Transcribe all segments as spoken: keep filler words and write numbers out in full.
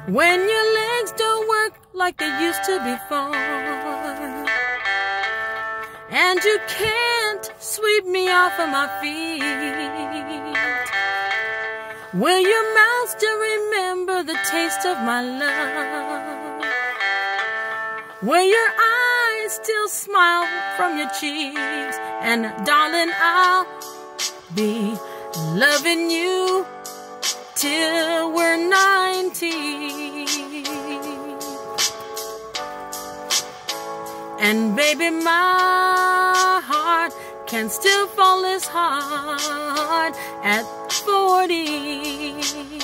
when your legs don't work like they used to before, and you can't sweep me off of my feet. Will your mouth still remember the taste of my love? Will your eyes still smile from your cheeks? And darling, I'll be loving you till we're ninety. And baby, my heart can still fall as hard at forty.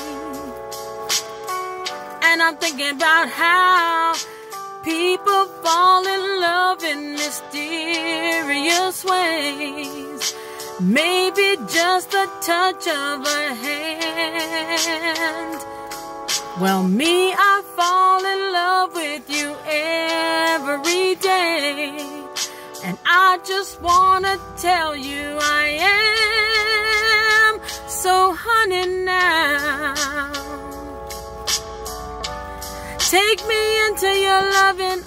And I'm thinking about how people fall in love in mysterious ways. Maybe just the touch of a hand. Well, me, I fall in love with you every day. And I just wanna tell you I am so honey now. Take me into your loving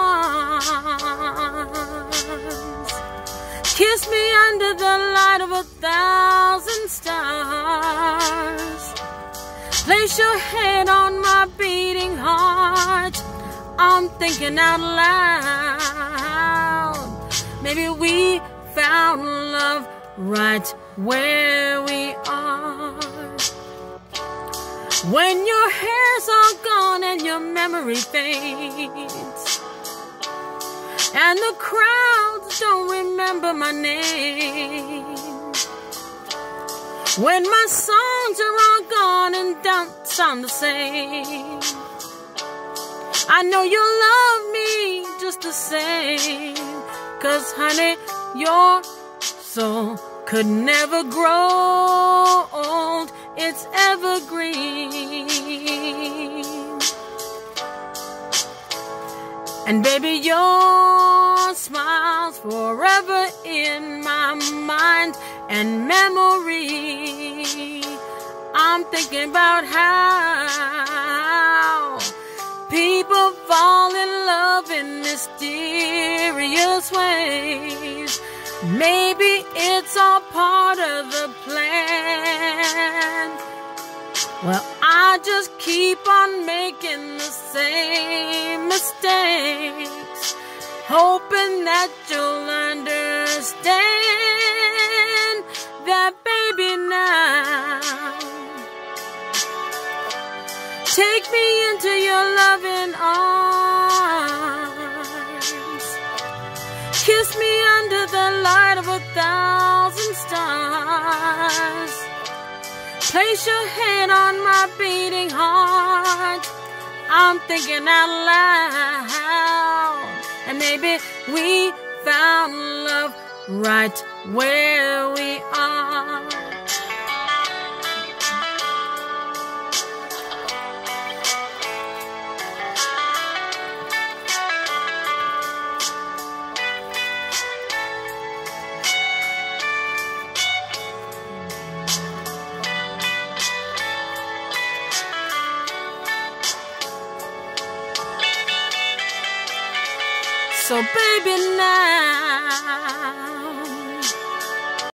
arms. Kiss me under the light of a thousand stars. Place your head on my beating heart. I'm thinking out loud. Maybe we found love right where we are. When your hair's all gone and your memory fades, and the crowds don't remember my name, when my songs are all gone and don't sound the same, I know you'll love me just the same. 'Cause honey, your soul could never grow old. It's evergreen. And baby, your smile's forever in my mind and memory. I'm thinking about how people fall in love in mysterious ways. Maybe it's all part of the plan. Well, I just keep on making the same mistakes, hoping that you'll understand that, baby, now. Take me into your loving arms. Kiss me under the light of a thousand stars. Place your hand on my beating heart. I'm thinking out loud. And maybe we found love right where we are. So baby, now